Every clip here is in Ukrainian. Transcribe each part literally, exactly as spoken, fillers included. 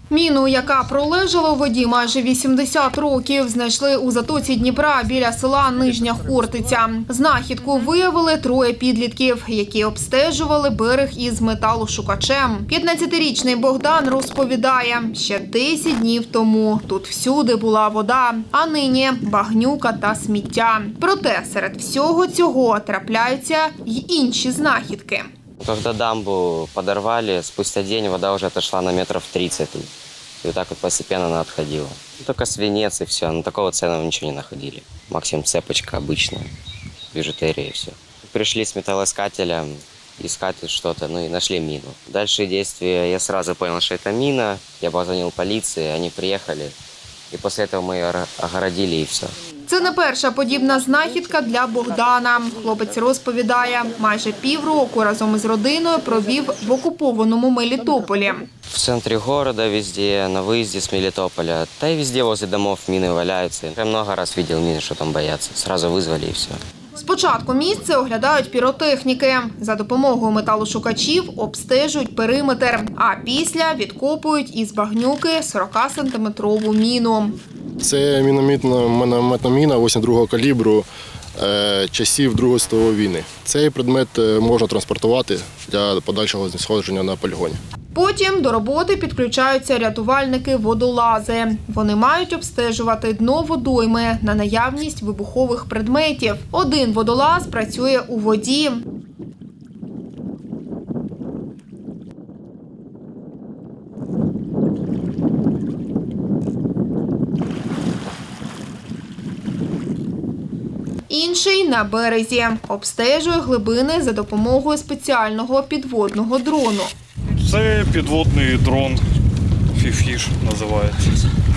Міну, яка пролежала у воді майже вісімдесят років, знайшли у затоці Дніпра біля села Нижня Хортиця. Знахідку виявили троє підлітків, які обстежували берег із металошукачем. п'ятнадцятирічний Богдан розповідає, ще десять днів тому тут всюди була вода, а нині багнюка та сміття. Проте серед всього цього трапляються й інші знахідки. Когда дамбу подорвали, спустя день вода уже отошла на метров тридцать. И вот так вот постепенно она отходила. Только свинец и все, но такого ценного ничего не находили. Максимум цепочка обычная, бижутерия и все. Пришли с металлоискателем искать что-то, ну и нашли мину. Дальше действия я сразу понял, что это мина. Я позвонил полиции, они приехали. И после этого мы ее огородили и все. Це не перша подібна знахідка для Богдана. Хлопець розповідає, майже півроку разом із родиною провів в окупованому Мелітополі. В центре города, везде, на выезде с Мелитополя. Да и везде возле домов мины валяются. Я много раз видел мины, что там боятся. Сразу вызвали и все. Спочатку місце оглядають піротехніки. За допомогою металошукачів обстежують периметр, а після відкопують із багнюки сорокасантиметрову міну. Це мінометна міна вісімдесят другого калібру часів Другої світової війни. Цей предмет можна транспортувати для подальшого знешкодження на полігоні. Потім до роботи підключаються рятувальники-водолази. Вони мають обстежувати дно водойми на наявність вибухових предметів. Один водолаз працює у воді. Інший на березі. Обстежує глибини за допомогою спеціального підводного дрону. Це підводний дрон, фіфіш називається.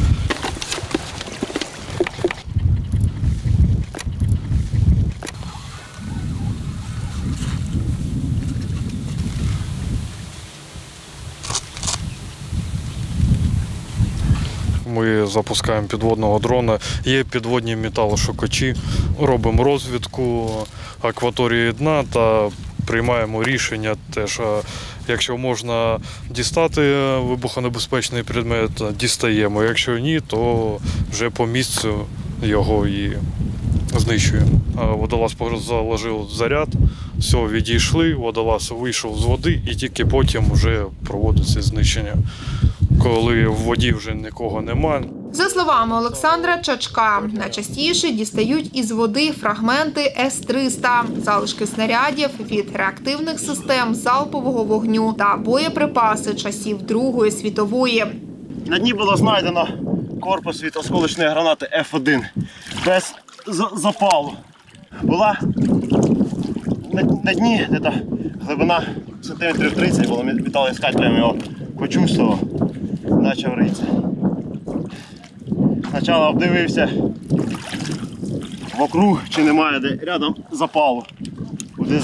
Ми запускаємо підводного дрона, є підводні металошукачі, робимо розвідку акваторії дна та приймаємо рішення теж, якщо можна дістати вибухонебезпечний предмет, дістаємо, якщо ні, то вже по місцю його і знищуємо. Водолаз заложив заряд, все, відійшли, водолаз вийшов з води і тільки потім вже проводиться знищення, коли в воді вже нікого немає. За словами Олександра Чачка, найчастіше дістають із води фрагменти С триста, залишки снарядів від реактивних систем залпового вогню та боєприпаси часів Другої світової. На дні було знайдено корпус від осколочної гранати Ф один без запалу. Була на дні де-то глибина сантиметрів тридцять, було металоіскателем його почувствував, почав ритися. Спочатку обдивився вокруг, чи немає де рядом запалу у ДЗ.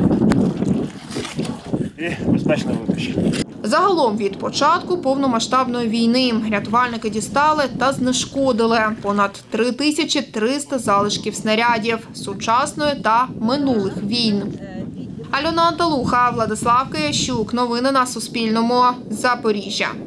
І безпечно витащив. Загалом від початку повномасштабної війни рятувальники дістали та знешкодили понад три тисячі триста залишків снарядів сучасної та минулих війн. Альона Анталуха, Владислав Киящук. Новини на Суспільному. Запоріжжя.